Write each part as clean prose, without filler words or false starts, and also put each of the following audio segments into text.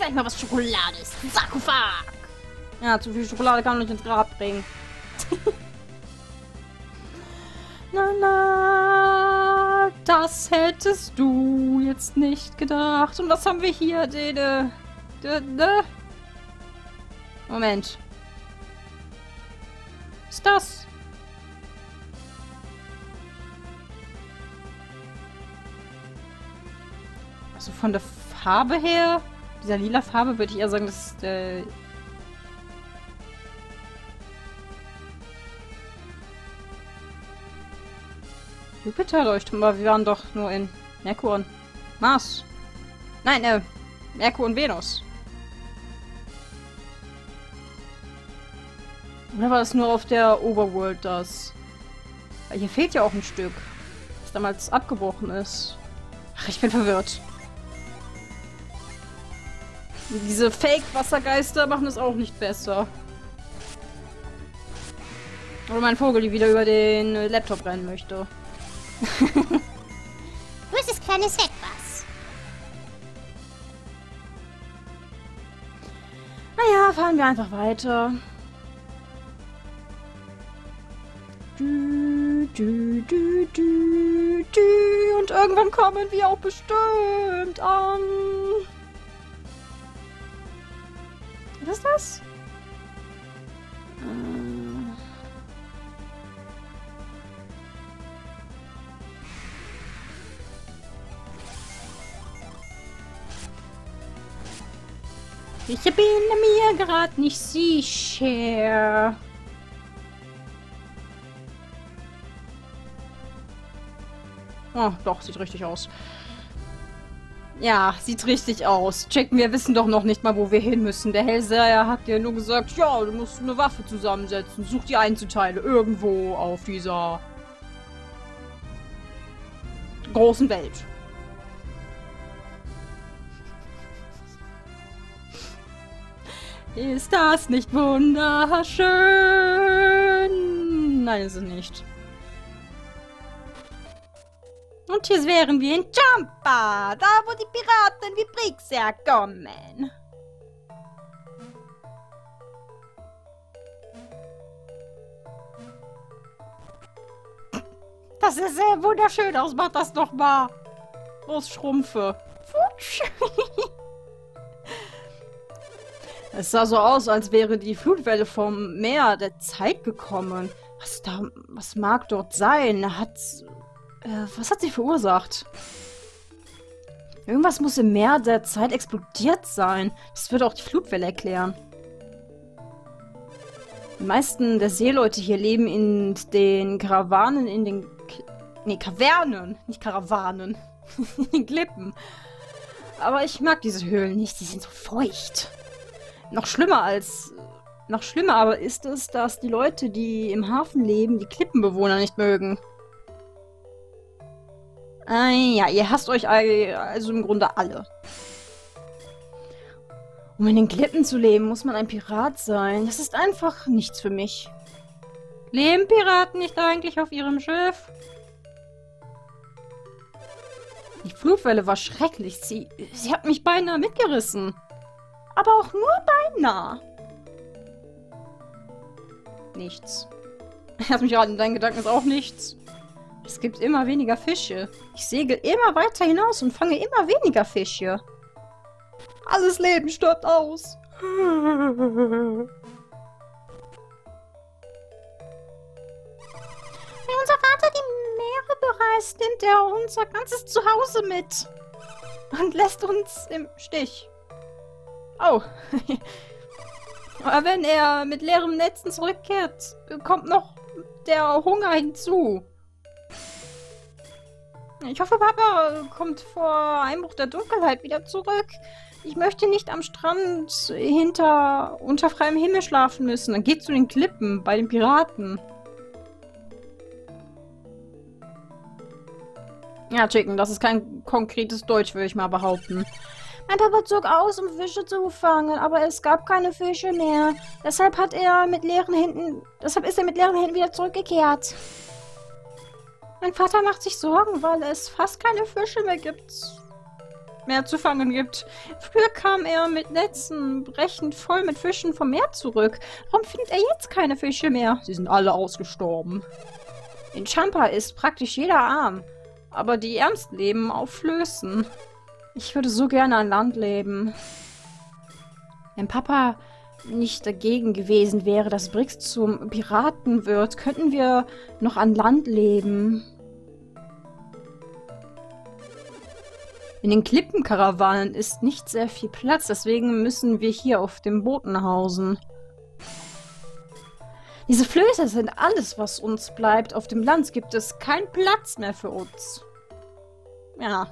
gleich mal was Schokolades. Sarkophag. Ja, zu viel Schokolade kann man nicht ins Grab bringen. Na, na, das hättest du jetzt nicht gedacht. Und was haben wir hier? Moment. Was ist das? Also von der Farbe her, dieser lila Farbe, würde ich eher sagen, das ist Jupiter-Leuchtturm, aber wir waren doch nur in Merkur und Mars. Nein, Merkur und Venus. Oder war das nur auf der Overworld das? Weil hier fehlt ja auch ein Stück, das damals abgebrochen ist. Ach, ich bin verwirrt. Diese Fake-Wassergeister machen es auch nicht besser. Oder mein Vogel, die wieder über den Laptop rennen möchte. Böses kleines Etwas. Naja, fahren wir einfach weiter. Und irgendwann kommen wir auch bestimmt an. Was ist das? Ich bin mir gerade nicht sicher. Oh, doch, sieht richtig aus. Ja, sieht richtig aus. Checken, wir wissen doch noch nicht mal, wo wir hin müssen. Der Hellseher hat dir nur gesagt, ja, du musst eine Waffe zusammensetzen. Such die Einzelteile irgendwo auf dieser großen Welt. Ist das nicht wunderschön? Nein, ist es nicht. Und hier wären wir in Champa, da wo die Piraten wie Brix herkommen. Das sieht sehr wunderschön aus, mach das doch mal. Los, Schrumpfe. Futsch. Es sah so aus, als wäre die Flutwelle vom Meer der Zeit gekommen. Was mag dort sein? Was hat sie verursacht? Irgendwas muss im Meer der Zeit explodiert sein. Das würde auch die Flutwelle erklären. Die meisten der Seeleute hier leben in den Karawanen, Kavernen, nicht Karawanen. In den Klippen. Aber ich mag diese Höhlen nicht, die sind so feucht. Noch schlimmer aber ist es, dass die Leute, die im Hafen leben, die Klippenbewohner nicht mögen. Ja, ihr hasst euch also im Grunde alle. Um in den Klippen zu leben, muss man ein Pirat sein. Das ist einfach nichts für mich. Leben Piraten nicht eigentlich auf ihrem Schiff? Die Flutwelle war schrecklich. Sie hat mich beinahe mitgerissen. Aber auch nur beinahe. Nichts. Lass mich raten, dein Gedanken ist auch nichts. Es gibt immer weniger Fische. Ich segel immer weiter hinaus und fange immer weniger Fische. Alles Leben stirbt aus. Wenn unser Vater die Meere bereist, nimmt er unser ganzes Zuhause mit. Und lässt uns im Stich. Oh. Aber wenn er mit leeren Netzen zurückkehrt, kommt noch der Hunger hinzu. Ich hoffe, Papa kommt vor Einbruch der Dunkelheit wieder zurück. Ich möchte nicht am Strand unter freiem Himmel schlafen müssen. Dann geht zu den Klippen bei den Piraten. Ja, Chicken, das ist kein konkretes Deutsch, würde ich mal behaupten. Mein Papa zog aus, um Fische zu fangen, aber es gab keine Fische mehr. Deshalb ist er mit leeren Händen wieder zurückgekehrt. Mein Vater macht sich Sorgen, weil es fast keine Fische mehr gibt. mehr zu fangen gibt. Früher kam er mit Netzen brechend voll mit Fischen vom Meer zurück. Warum findet er jetzt keine Fische mehr? Sie sind alle ausgestorben. In Champa ist praktisch jeder arm. Aber die Ärmsten leben auf Flößen. Ich würde so gerne an Land leben. Wenn Papa nicht dagegen gewesen wäre, dass Brix zum Piraten wird, könnten wir noch an Land leben. In den Klippenkarawanen ist nicht sehr viel Platz, deswegen müssen wir hier auf dem Booten hausen. Diese Flöße sind alles, was uns bleibt. Auf dem Land gibt es keinen Platz mehr für uns. Ja.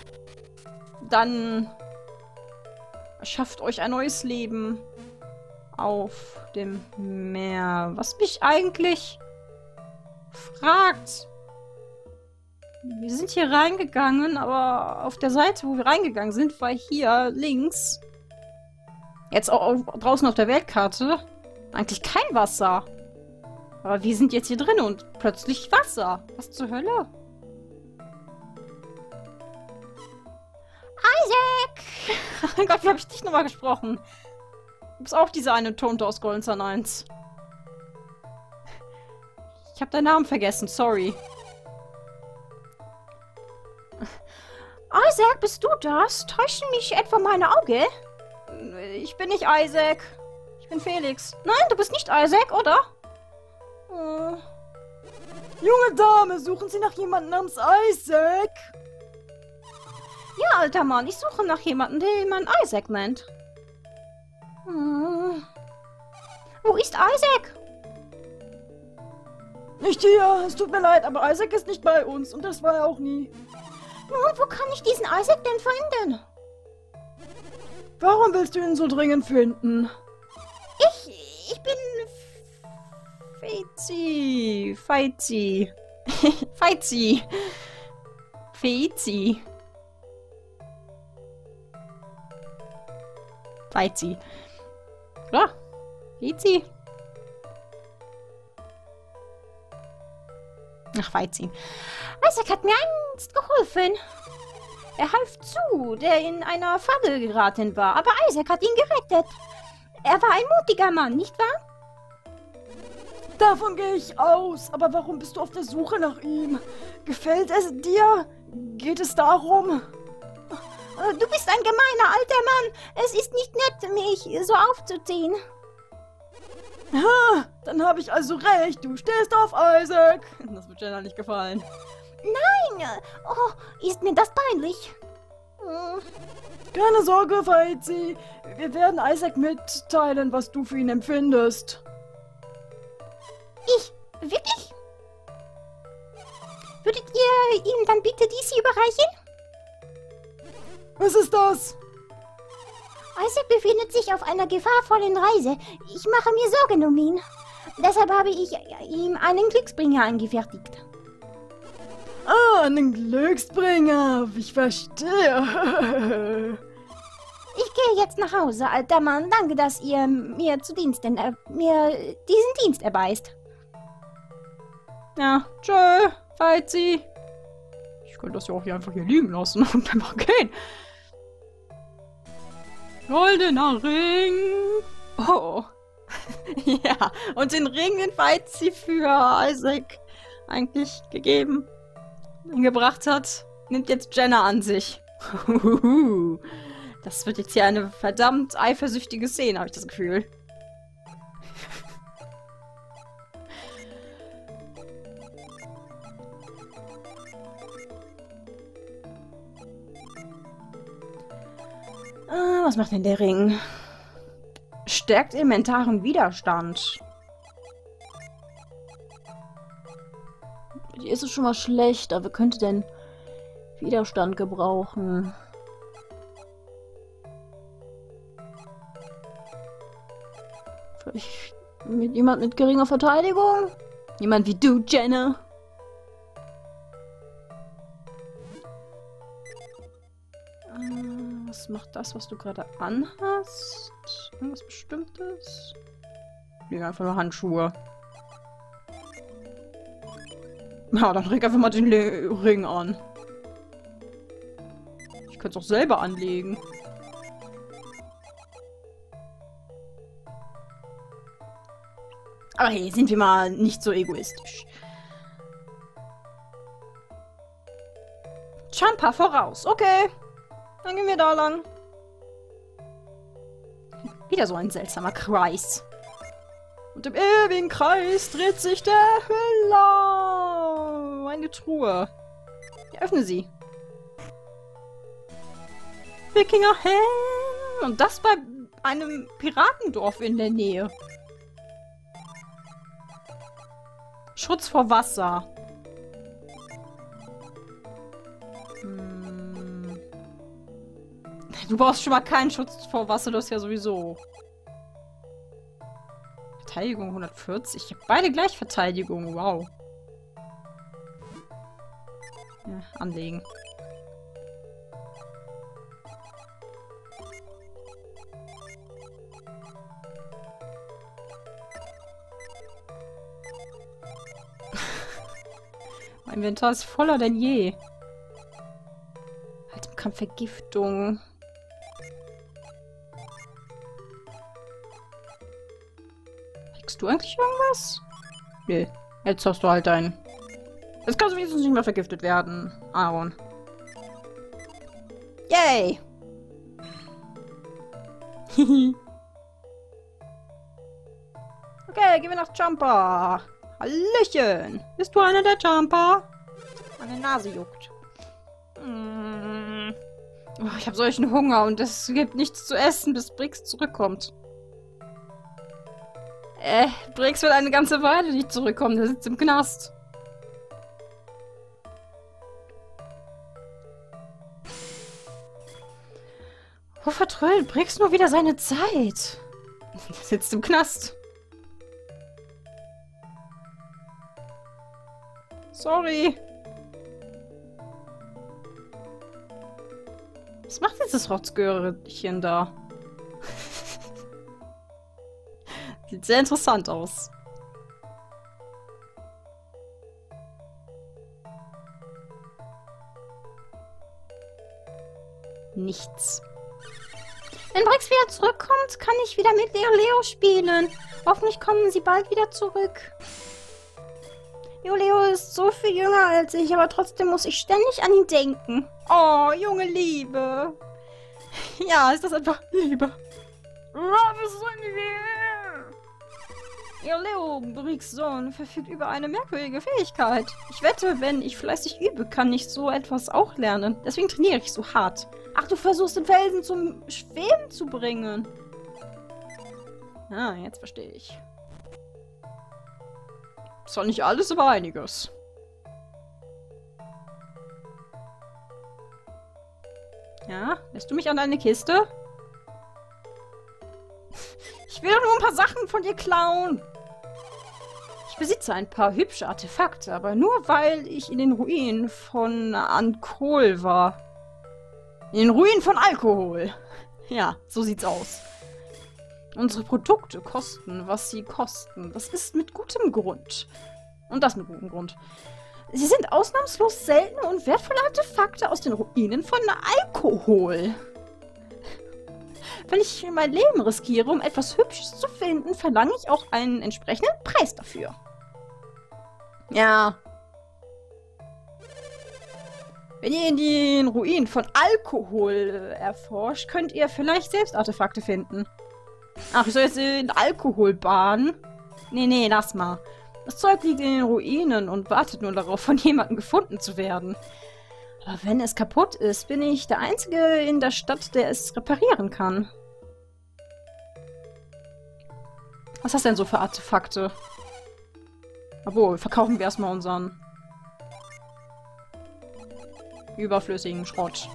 Dann schafft euch ein neues Leben auf dem Meer. Was mich eigentlich fragt. Wir sind hier reingegangen, aber auf der Seite, wo wir reingegangen sind, war hier links, jetzt auch draußen auf der Weltkarte, eigentlich kein Wasser. Aber wir sind jetzt hier drin und plötzlich Wasser. Was zur Hölle? Isaac! Oh Gott, wie habe ich dich nochmal gesprochen? Du bist auch dieser eine Tonte aus Golden Sun 1. Ich habe deinen Namen vergessen, sorry. Isaac, bist du das? Täuschen mich etwa meine Augen? Ich bin nicht Isaac. Ich bin Felix. Nein, du bist nicht Isaac, oder? Junge Dame, suchen Sie nach jemandem namens Isaac? Ja, alter Mann, ich suche nach jemandem, den man Isaac nennt. Wo ist Isaac? Nicht hier, es tut mir leid, aber Isaac ist nicht bei uns und das war er auch nie. Nun, wo kann ich diesen Isaac denn finden? Warum willst du ihn so dringend finden? Ich bin... Feizi. Feizi. Feizi. Feizi. Feizi. Ja. Feizi. Ach, Feizi. Isaac hat mir einst geholfen. Er half zu, der in einer Falle geraten war, aber Isaac hat ihn gerettet. Er war ein mutiger Mann, nicht wahr? Davon gehe ich aus. Aber warum bist du auf der Suche nach ihm? Gefällt es dir? Geht es darum? Du bist ein gemeiner alter Mann. Es ist nicht nett, mich so aufzuziehen. Ha, dann habe ich also recht. Du stehst auf Isaac. Das wird Jenna nicht gefallen. Nein! Oh, ist mir das peinlich. Keine Sorge, Feizi. Wir werden Isaac mitteilen, was du für ihn empfindest. Ich? Wirklich? Würdet ihr ihm dann bitte dies hier überreichen? Was ist das? Isaac befindet sich auf einer gefahrvollen Reise. Ich mache mir Sorgen um ihn. Deshalb habe ich ihm einen Glücksbringer angefertigt. Ah, einen Glücksbringer. Ich verstehe. Ich gehe jetzt nach Hause, alter Mann. Danke, dass ihr mir mir diesen Dienst erweist. Ja, tschö, Feizi. Ich könnte das ja auch hier einfach hier liegen lassen und einfach gehen. Goldener Ring. Oh. Ja, und den Ring, den Feizi für Isaac eigentlich gebracht hat, nimmt jetzt Jenna an sich. Das wird jetzt hier eine verdammt eifersüchtige Szene, habe ich das Gefühl. Was macht denn der Ring? Stärkt elementaren Widerstand. Die ist es schon mal schlecht, aber könnte denn Widerstand gebrauchen? Vielleicht mit jemand mit geringer Verteidigung? Jemand wie du, Jenna? Was macht das, was du gerade anhast? Irgendwas Bestimmtes? Nee, einfach nur Handschuhe. Ja, dann leg einfach mal den Ring an. Ich könnt es auch selber anlegen. Aber hey, sind wir mal nicht so egoistisch. Champa voraus. Okay. Dann gehen wir da lang. Wieder so ein seltsamer Kreis. Und im ewigen Kreis dreht sich der Hüller. Eine Truhe. Ja, öffne sie. Wikingerhelm. Und das bei einem Piratendorf in der Nähe. Schutz vor Wasser. Du brauchst schon mal keinen Schutz vor Wasser, das ist ja sowieso. Verteidigung 140. Ich habe beide gleich Verteidigung. Wow. Ja, anlegen. Mein Inventar ist voller denn je. Halt im Kampf Vergiftung. Kriegst du eigentlich irgendwas? Nee. Jetzt hast du halt deinen. Jetzt kannst du wenigstens nicht mehr vergiftet werden, Aaron. Yay! Okay, gehen wir nach Jumper. Hallöchen! Bist du einer der Jumper? Meine Nase juckt. Oh, ich habe solchen Hunger und es gibt nichts zu essen, bis Brix zurückkommt. Brix wird eine ganze Weile nicht zurückkommen. Der sitzt im Knast. Wo vertrödelt Brix nur wieder seine Zeit? Der sitzt im Knast. Sorry. Was macht dieses Rotzgörchen da? Sieht sehr interessant aus. Nichts. Wenn Brix wieder zurückkommt, kann ich wieder mit Leo spielen. Hoffentlich kommen sie bald wieder zurück. Leo ist so viel jünger als ich, aber trotzdem muss ich ständig an ihn denken. Oh, junge Liebe. Ja, ist das einfach Liebe. Was ist eine Liebe? Ihr Leo, Brix Sohn, verfügt über eine merkwürdige Fähigkeit. Ich wette, wenn ich fleißig übe, kann ich so etwas auch lernen. Deswegen trainiere ich so hart. Ach, du versuchst den Felsen zum Schweben zu bringen. Ah, jetzt verstehe ich. Zwar nicht alles, aber einiges. Ja, lässt du mich an deine Kiste? Ich will doch nur ein paar Sachen von dir klauen. Ich besitze ein paar hübsche Artefakte, aber nur weil ich in den Ruinen von Ankol war. In den Ruinen von Alkohol. Ja, so sieht's aus. Unsere Produkte kosten, was sie kosten. Das ist mit gutem Grund. Und das mit gutem Grund. Sie sind ausnahmslos seltene und wertvolle Artefakte aus den Ruinen von Alkohol. Wenn ich mein Leben riskiere, um etwas Hübsches zu finden, verlange ich auch einen entsprechenden Preis dafür. Ja. Wenn ihr in den Ruinen von Alkohol erforscht, könnt ihr vielleicht selbst Artefakte finden. Ach, ich soll jetzt in Alkohol baden? Nee, lass mal. Das Zeug liegt in den Ruinen und wartet nur darauf, von jemandem gefunden zu werden. Aber wenn es kaputt ist, bin ich der Einzige in der Stadt, der es reparieren kann. Was hast du denn so für Artefakte? Obwohl, verkaufen wir erstmal unseren überflüssigen Schrott.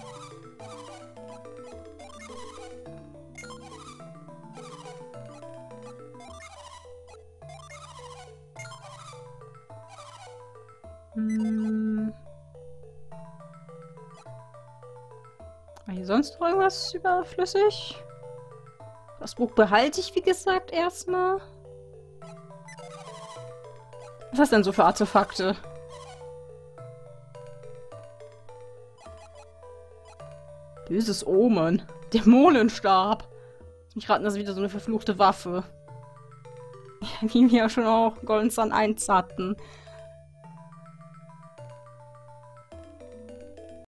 War hier sonst noch irgendwas überflüssig? Das Buch behalte ich, wie gesagt, erstmal. Was hast du denn so für Artefakte? Böses Omen. Dämonenstab. Ich raten, das ist wieder so eine verfluchte Waffe. Wie wir ja schon auch Golden Sun 1 hatten.